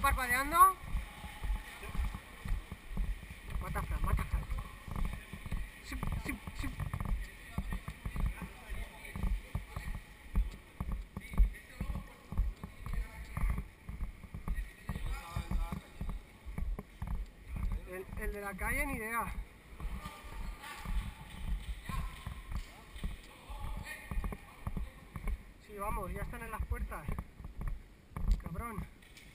parpadeando? Mata a Fran, mata a Fran. Sí, sí, sí. El de la calle ni idea. Sí, vamos, ya están en las puertas. Cabrón.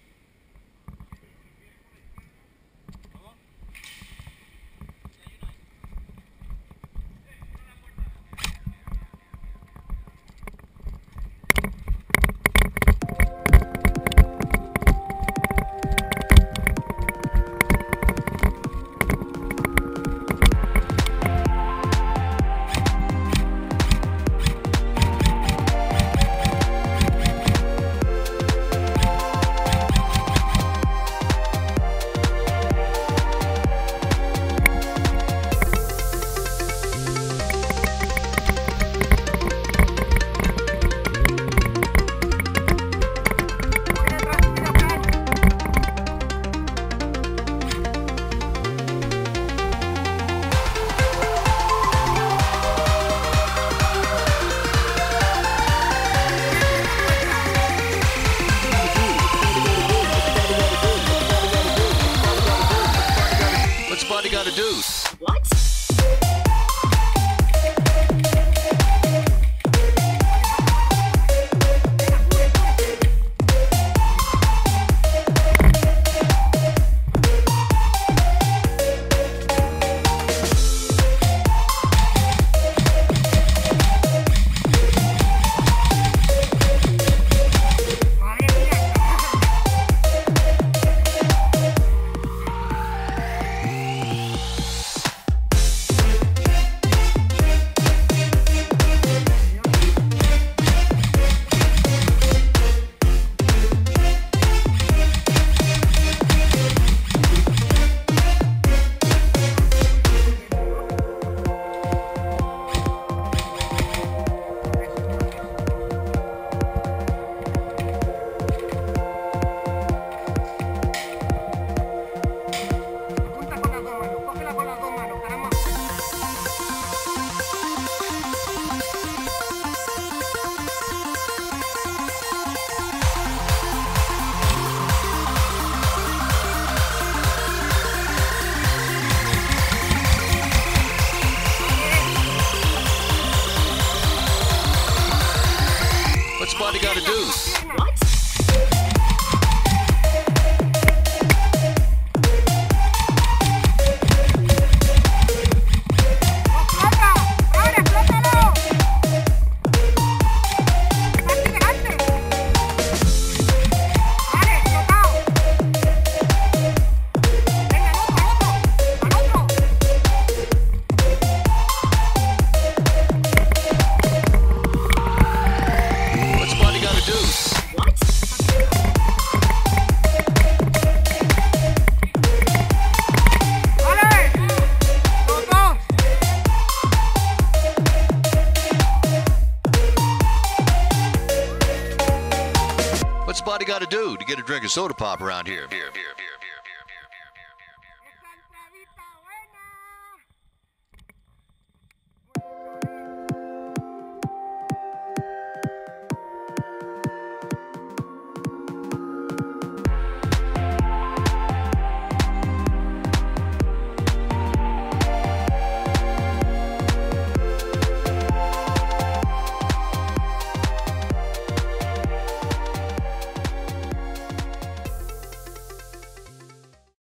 What's Spotty gotta do? What? What's Spotty gotta do? What? ¡Explota! ¡Ahora, explótalo! ¡Estás delante! ¡Vale, explotado! ¡Venga, al otro! What's Spotty gotta do? What? ¡Vale! ¡Los dos! What's Spotty gotta do to get a drink of soda pop around here? Here.